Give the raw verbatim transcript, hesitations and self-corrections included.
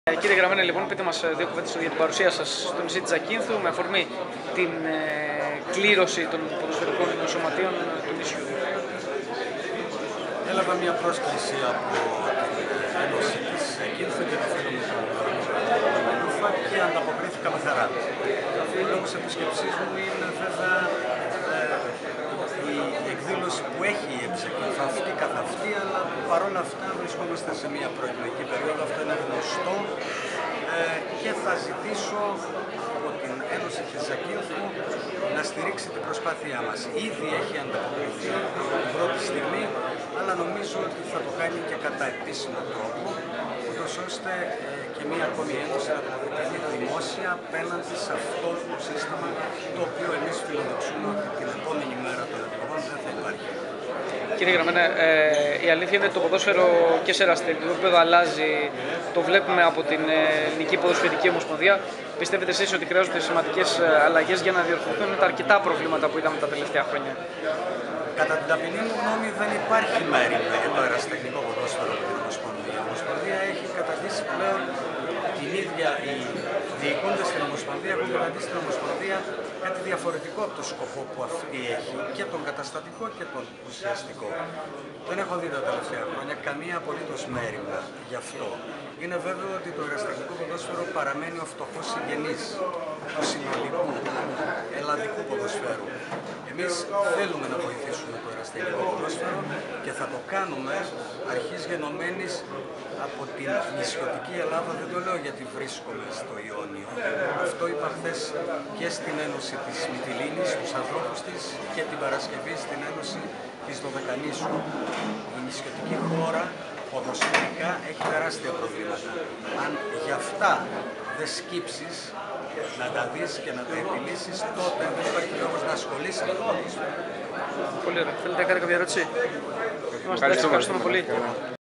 Ε, κύριε Γραμμένα, λοιπόν, πείτε μας δύο κουβέντες για την παρουσία σας στο νησί της Ζακίνθου με αφορμή την ε, κλήρωση των ποδοσφαιρικών σωματείων του νησιού. Έλαβα μια πρόσκληση από την Ένωση της Ζακίνθου και το φίλο μου τον Μελούφα και ανταποκρίθηκα με χαρά. Ο λόγος επισκεψής μου είναι βέβαια ε, η εκδήλωση που έχει η Ζακίνθου αυτή καθ' αυτή, αλλά παρόλα αυτά βρισκόμαστε σε μια προεκλογική περίοδο, αυτό είναι γνωστό, ε, και θα ζητήσω από την Ένωση της Ζακίνθου να στηρίξει την προσπάθειά μας. Ήδη έχει ανταποκριθεί την πρώτη στιγμή, αλλά νομίζω ότι θα το κάνει και κατά επίσημο τρόπο, ούτως ώστε ε, και μία ακόμη ένωση να τοποθετηθεί δημόσια απέναντι σε αυτό το σύστημα, το οποίο εμείς φιλοδοξούμε ότι την επόμενη μέρα των εκλογών δεν θα υπάρχει. Κύριε Γραμμένα, ε, η αλήθεια είναι ότι το ποδόσφαιρο και σε ερασιτεχνικό επίπεδο αλλάζει. Το βλέπουμε από την Ελληνική Ποδοσφαιρική Ομοσπονδία. Πιστεύετε εσείς ότι χρειάζονται σημαντικές αλλαγές για να διορθωθούν τα αρκετά προβλήματα που είδαμε τα τελευταία χρόνια? Κατά την ταπεινή μου γνώμη, δεν υπάρχει μέρημνα για το ερασιτεχνικό ποδόσφαιρο από την Ομοσπονδία. Η Ομοσπονδία έχει καταντήσει πλέον την ίδια, οι διοικούντες στην Ομοσπονδία έχουν καταντήσει στην Ομοσπονδία κάτι διαφορετικό από το σκοπό που αυτή έχει, και τον καταστατικό και τον ουσιαστικό. Δεν έχω δει τα τελευταία χρόνια καμία απολύτως μέρημνα γι' αυτό. Είναι βέβαιο ότι το ερασιτεχνικό ποδόσφαιρο παραμένει ο φτωχός συγγενής του σημαντικού ελλαδικού ποδοσφαίρου. Εμείς θέλουμε να βοηθήσουμε το ερασιτεχνικό ποδόσφαιρο και θα το κάνουμε αρχής γενομένης από την νησιωτική Ελλάδα. Δεν το λέω γιατί βρίσκομαι στο Ιόνιο. Αυτό είπα χθες και στην Ένωση της Μυτιλήνης, στους ανθρώπους της, και την Παρασκευή στην Ένωση της Δωδεκανήσου. Η νησιωτική χώρα ποδοσφαιρικά έχει τεράστια προβλήματα. Αν γι' αυτά δεν σκύψεις να τα δεις και να τα επιλύσεις, τότε δεν υπάρχει λόγος να ασχολείσαι με το ποδόσφαιρο. Πολύ ωραία. Θέλετε να κάνετε κάποια ερώτηση? Ευχαριστούμε πολύ.